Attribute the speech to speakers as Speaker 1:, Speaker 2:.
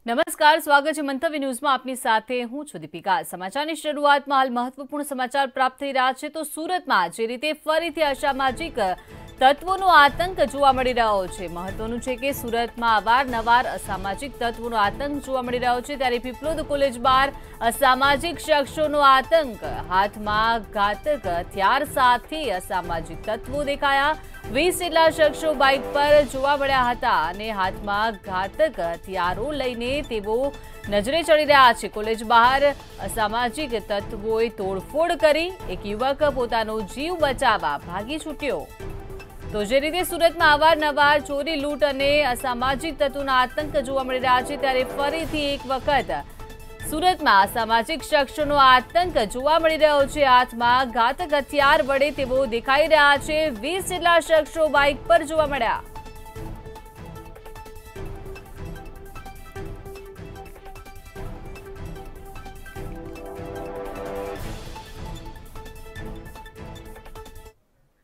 Speaker 1: નમસ્કાર, સ્વાગત છે મંતવ્ય ન્યૂઝમાં. આપની સાથે હું છું દીપિકા. સમાચારની શરૂઆતમાં હાલ મહત્વપૂર્ણ સમાચાર પ્રાપ્ત થઈ રહ્યા છે. તો સુરતમાં જે રીતે ફરીથી અસામાજિક તત્વોનો આતંક જોવા મળી રહ્યો છે. મહત્વનું છે કે સુરતમાં અવારનવાર અસામાજિક તત્વોનો આતંક જોવા મળી રહ્યો છે. ત્યારે પીપલોદ કોલેજ બહાર અસામાજિક શખ્સોનો આતંક. હાથમાં ઘાતક હથિયાર સાથે અસામાજિક તત્વો દેખાયા. 20 જેટલા શખ્સો બાઇક પર જોવા મળ્યા હતા અને હાથમાં ઘાતક હથિયારો લઈને તેઓ નજરે ચડી રહ્યા છે. કોલેજ બહાર અસામાજિક તત્વોએ તોડફોડ કરી. એક યુવક પોતાનો જીવ બચાવવા ભાગી છૂટ્યો. તો જે રીતે સુરતમાં અવારનવાર ચોરી, લૂંટ અને અસામાજિક તત્વોના આતંક જોવા મળી રહ્યા છે, ત્યારે ફરીથી એક વખત સુરતમાં અસામાજિક શખ્સોનો આતંક જોવા મળી રહ્યો છે. હાથમાં ઘાતક હથિયાર વડે તેઓ દેખાઈ રહ્યા છે. 20 જેટલા શખ્સો બાઇક પર જોવા મળ્યા.